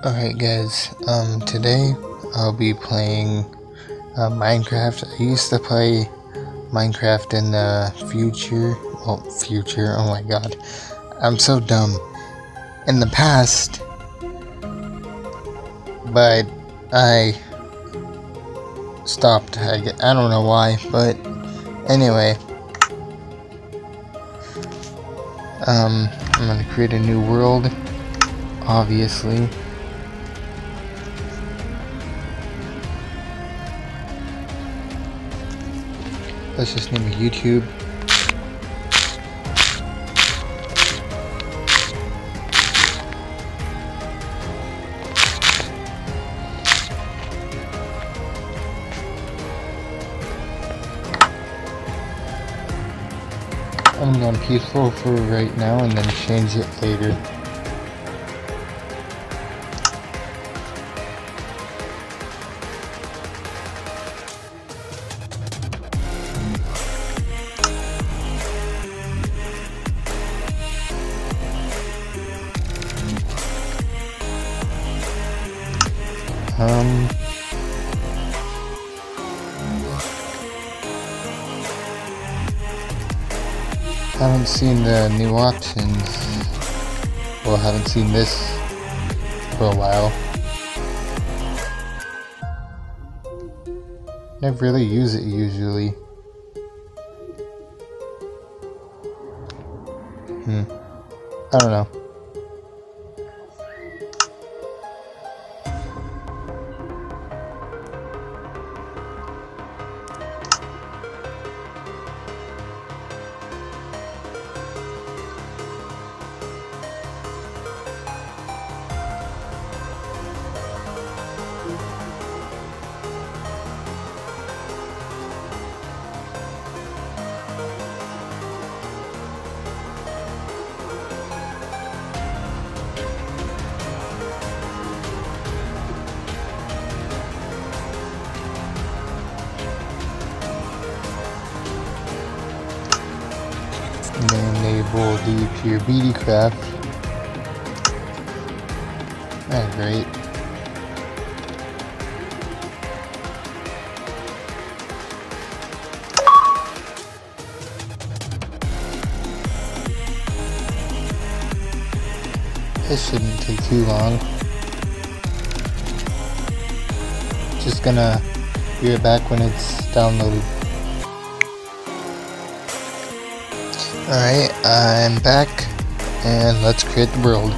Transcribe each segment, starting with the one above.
Alright guys, today I'll be playing Minecraft. I used to play Minecraft in the future, oh my god, I'm so dumb, in the past, but I stopped. I don't know why, but anyway, I'm gonna create a new world, obviously. Let's just name it YouTube. I'm going peaceful for right now and then change it later. Haven't seen the new options. Well, haven't seen this for a while. Never really use it usually. I don't know. And then enable the pure BD craft. That's great. This shouldn't take too long. Just gonna be right back when it's downloaded. Alright, I'm back, and let's create the world.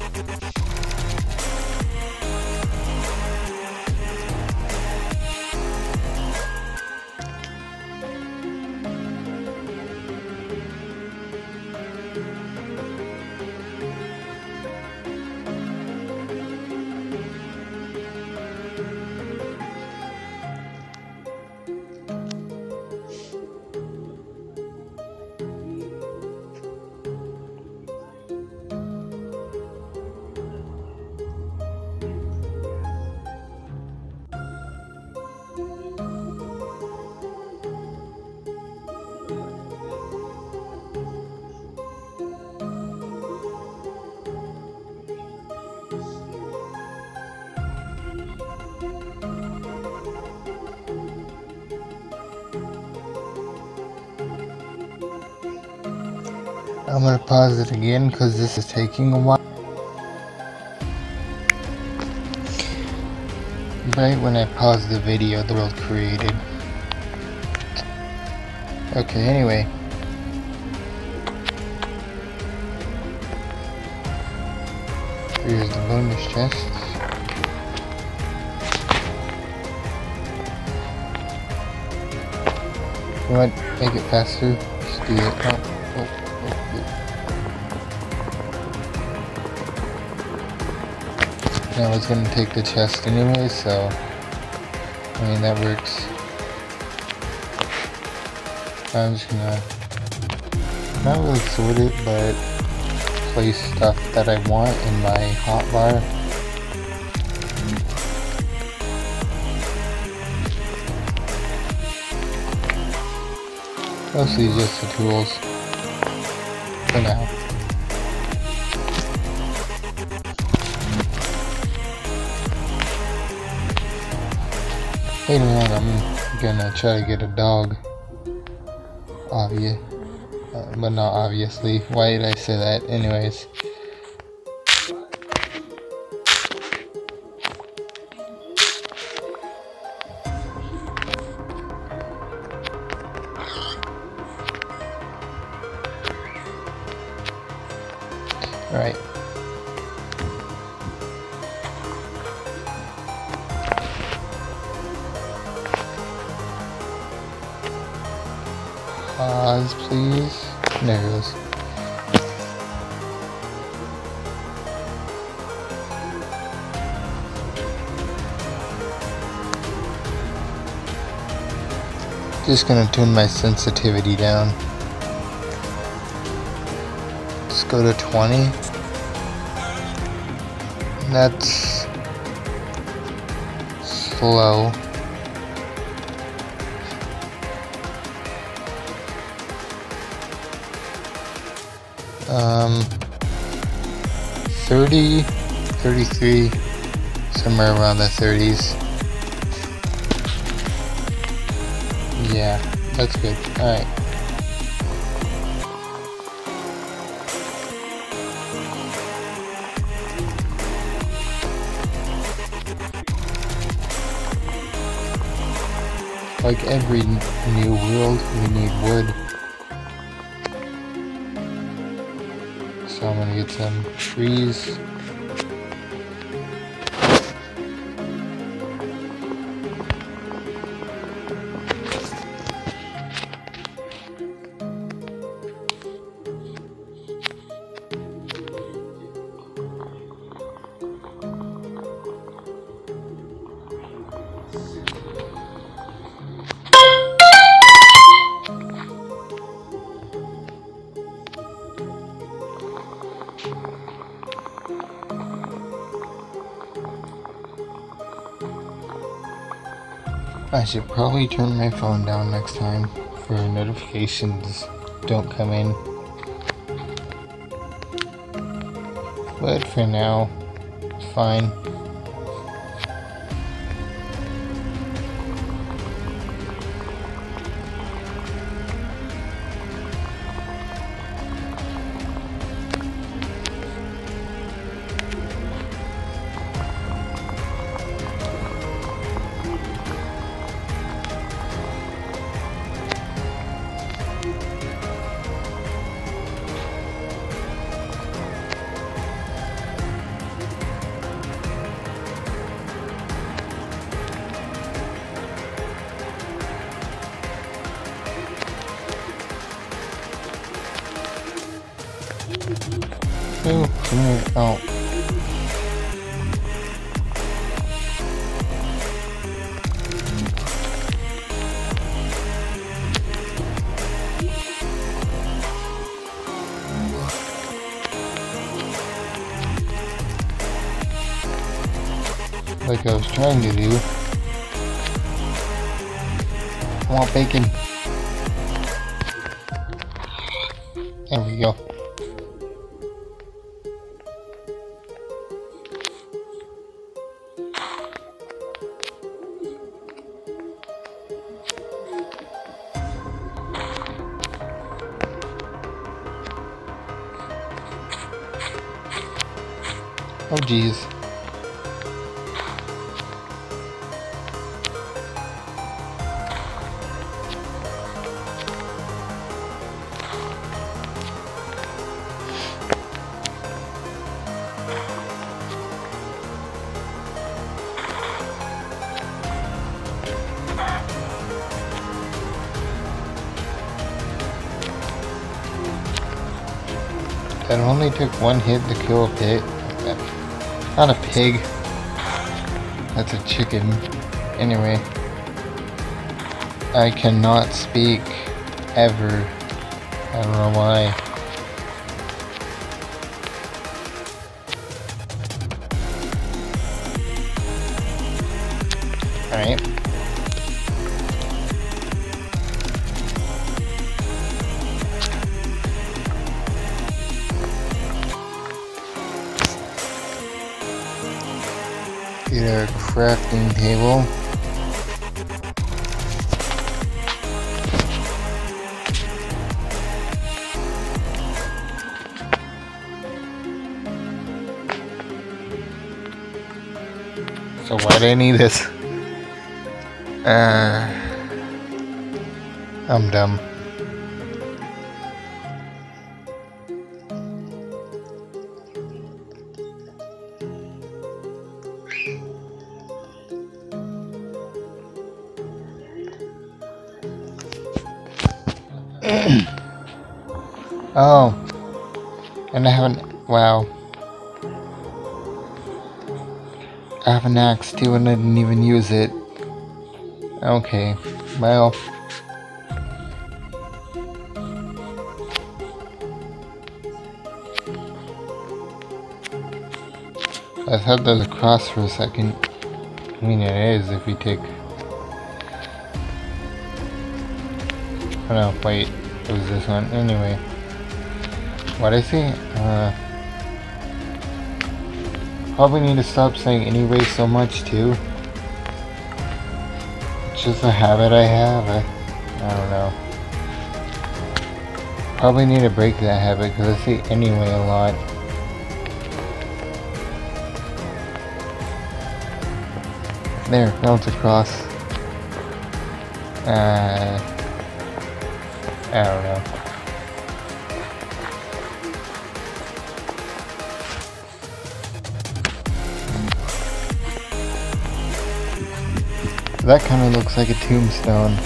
I'm gonna pause it again because this is taking a while. Right when I paused the video, the world created. Okay, anyway. Here's the bonus chest. You know what? Make it faster. Let's do it. I was gonna take the chest anyway, so I mean that works. I'm just gonna not really sort it, but place stuff that I want in my hotbar. Mostly just the tools for now. Later on, I'm gonna try to get a dog. Obvious. But not obviously. Why did I say that? Anyways. Alright. Pause, please. There it goes. Just gonna turn my sensitivity down. Let's go to 20. That's slow. 30, 33, somewhere around the 30s. Yeah, that's good. Alright. Like every new world, we need wood. So I'm gonna get some trees. I should probably turn my phone down next time for notifications don't come in. But for now, it's fine. Oh, come here. Oh. Like I was trying to do. I want bacon. There we go. Oh geez. That only took one hit to kill a pig. Not a pig. That's a chicken. Anyway. I cannot speak. Ever. I don't know why. Alright. Get our crafting table. So why do I need this? I'm dumb. Oh, and I haven't. Wow, I have an axe too, and I didn't even use it. Okay, well. I thought there was a cross for a second. I mean, it is if you take. Oh no, wait. It was this one. Anyway. What I see? Probably need to stop saying anyway so much too. It's just a habit I have. I don't know. Probably need to break that habit because I say anyway a lot. There, now it's across. I don't know. That kind of looks like a tombstone.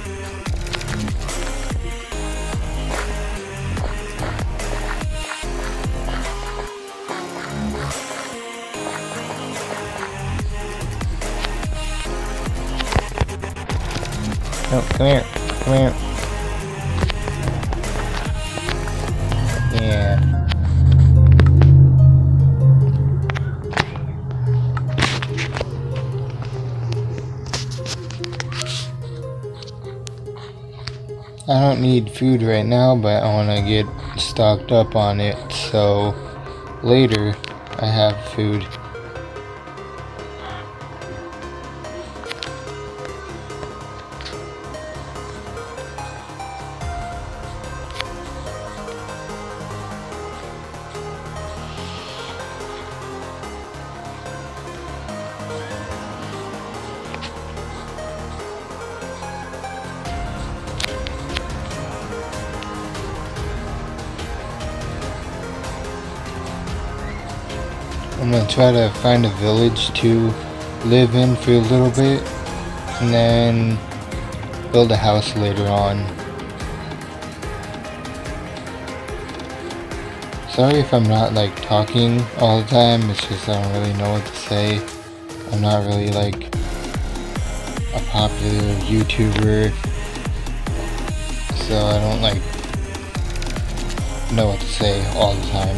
No, come here. Come here. Yeah. I don't need food right now, but I want to get stocked up on it, so later I have food. I'm gonna try to find a village to live in for a little bit and then build a house later on. Sorry if I'm not like talking all the time, it's just I don't really know what to say. I'm not really like a popular YouTuber, so I don't like know what to say all the time.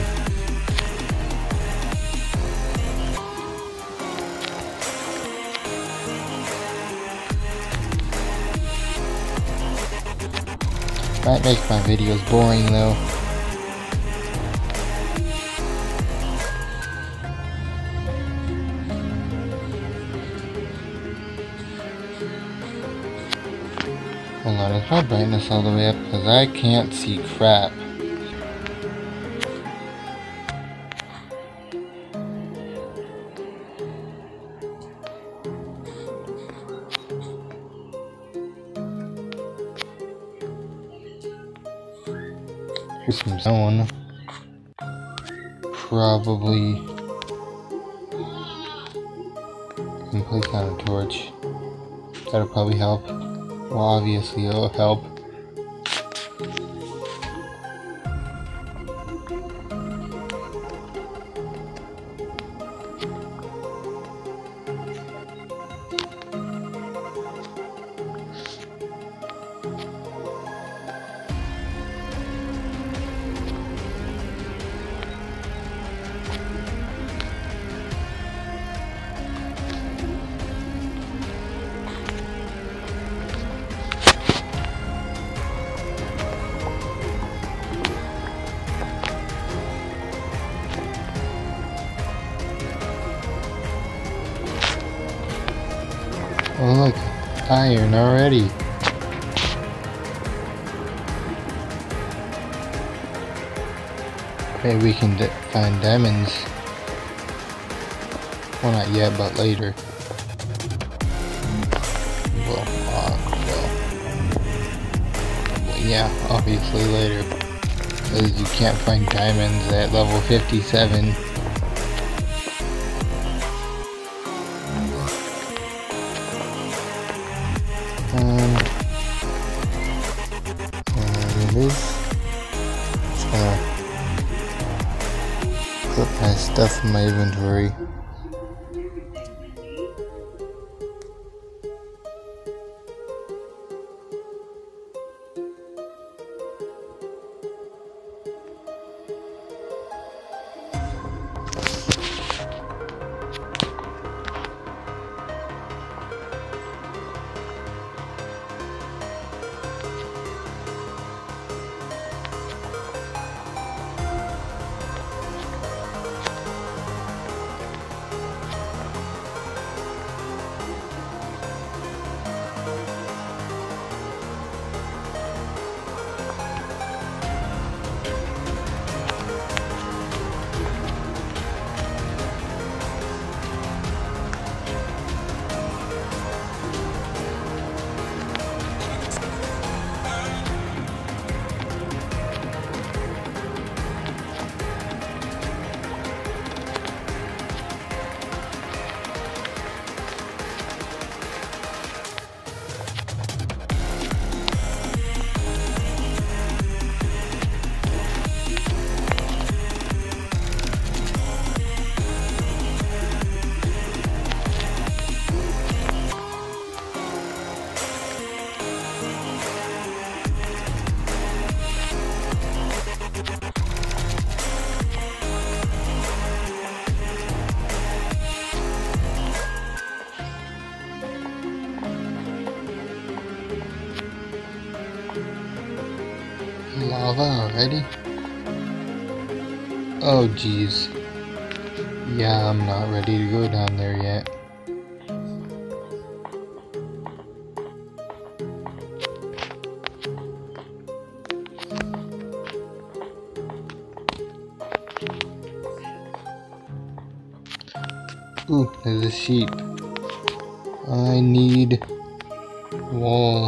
Might make my videos boring though. Hold on, is my brightness all the way up? Because I can't see crap. Here's some zone. Probably can place down a torch. That'll probably help. Well, obviously it'll help. Oh look, iron already. Maybe we can find diamonds. Well, not yet, but later. Yeah, obviously later, because you can't find diamonds at level 57. Just gonna put my stuff in my inventory. Lava already? Oh geez. Yeah, I'm not ready to go down there yet. Ooh, there's a sheep. I need wool.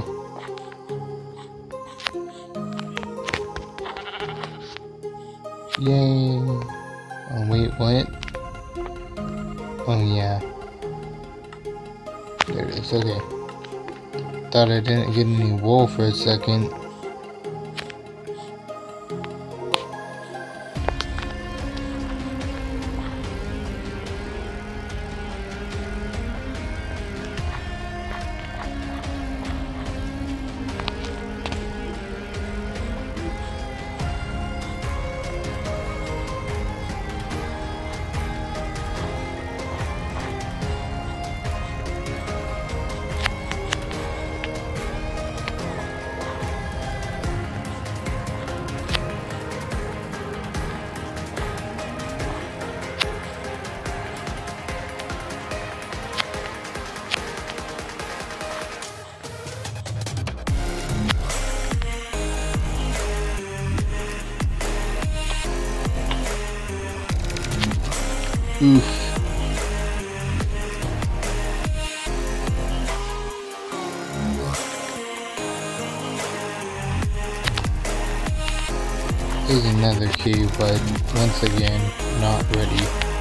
Yay! Oh wait, what? Oh yeah. There it is, okay. Thought I didn't get any wool for a second. Oof. There's another cave, but once again, not ready.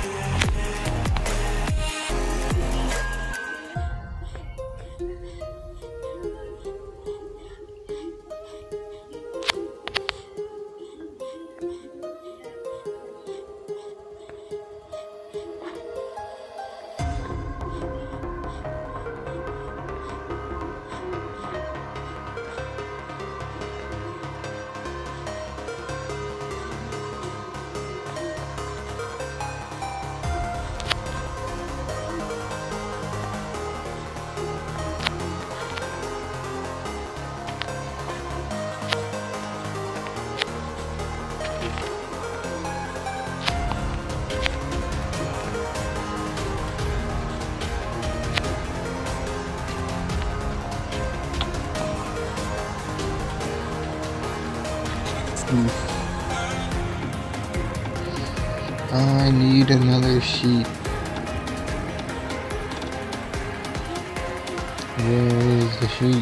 I need another sheep. Where is the sheep?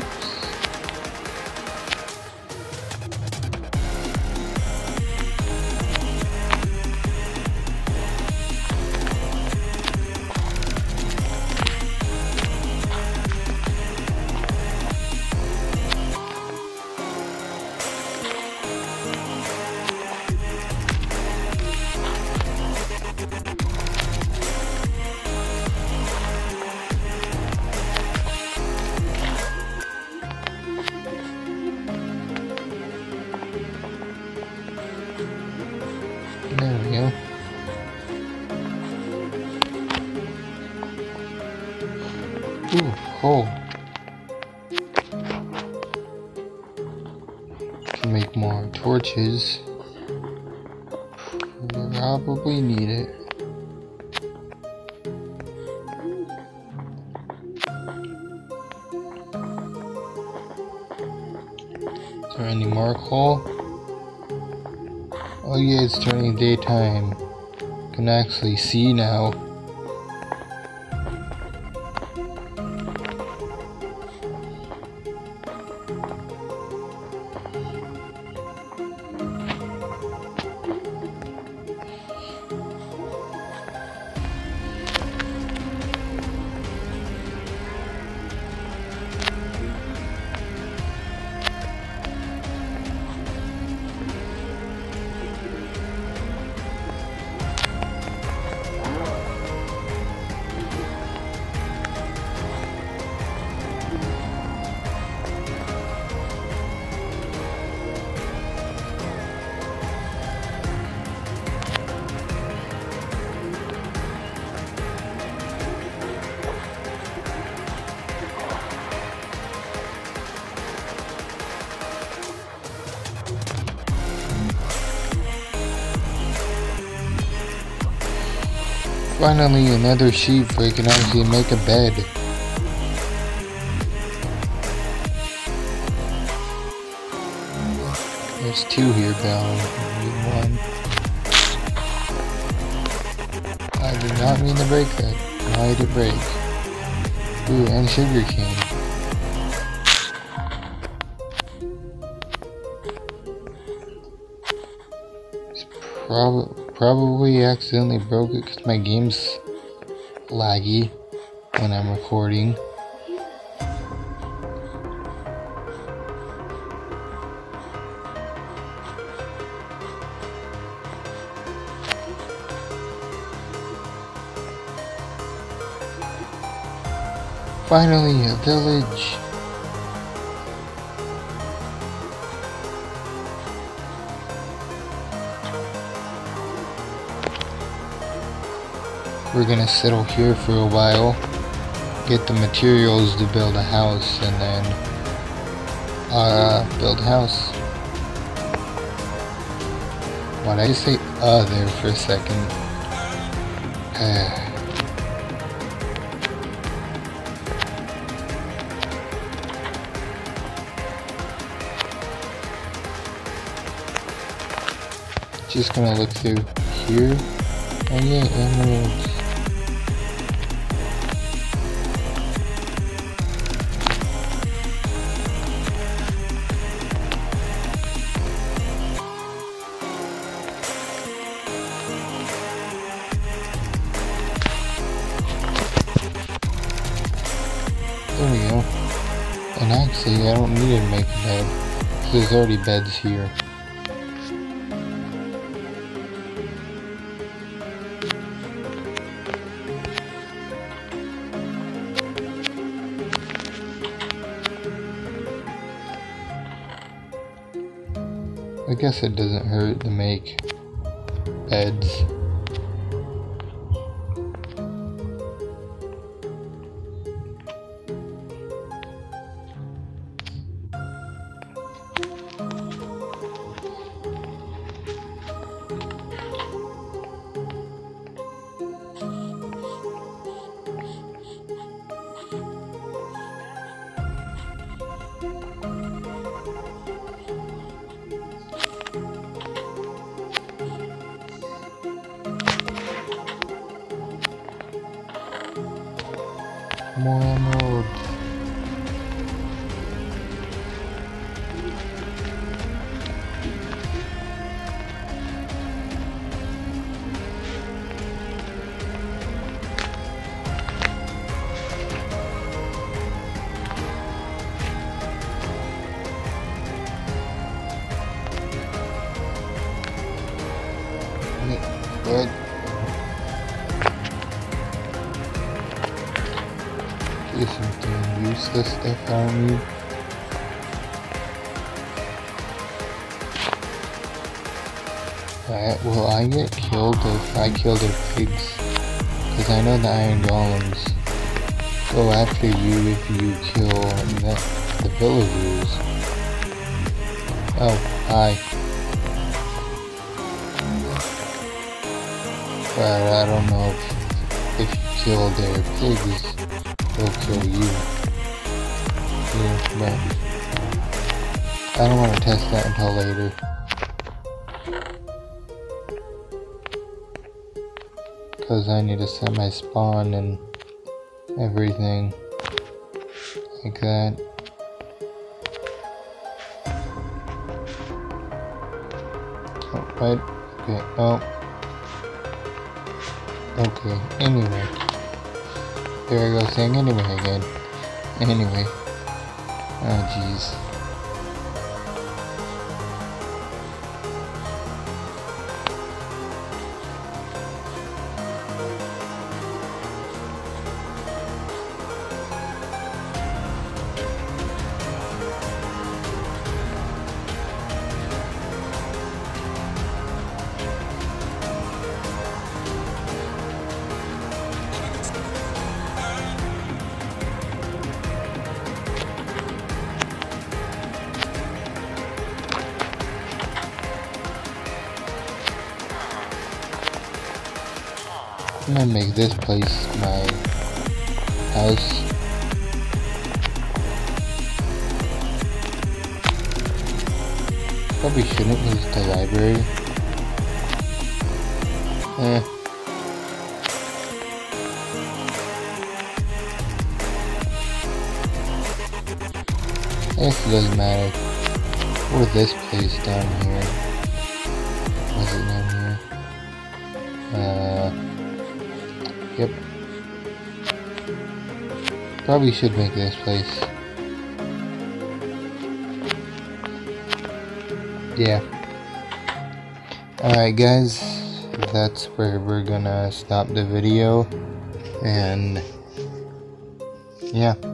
There we go. Ooh, hole. Can make more torches. Probably need it. Is there any more coal? Oh yeah, it's turning daytime. Can actually see now. Finally, another sheep where I can actually make a bed. There's two here, but I only need one. I did not mean to break that. Why did it break? Ooh, and sugar cane. Probably accidentally broke it because my game's laggy when I'm recording. Finally, a village. We're gonna settle here for a while, get the materials to build a house, and then build a house. Why did I just say there for a second? Just gonna look through here. Oh yeah, emeralds. There we go. And actually, I don't need to make a bed. There's already beds here. I guess it doesn't hurt to make beds. More emeralds. Get something useless stuff I don't need. Will I get killed if I kill their pigs? Because I know the iron golems go after you if you kill the villagers. Oh, hi. But I don't know if you kill their pigs, they'll kill you. Yeah, but I don't want to test that until later. Because I need to set my spawn and everything like that. Oh, right? Okay, oh. Okay, anyway. There I go saying anyway again. Anyway. Oh, jeez. I'm gonna make this place my house. Probably shouldn't use the library. It doesn't matter. Or this place down here. Was it down here? Yep. Probably should make this place. Yeah. Alright guys, that's where we're gonna stop the video. And yeah.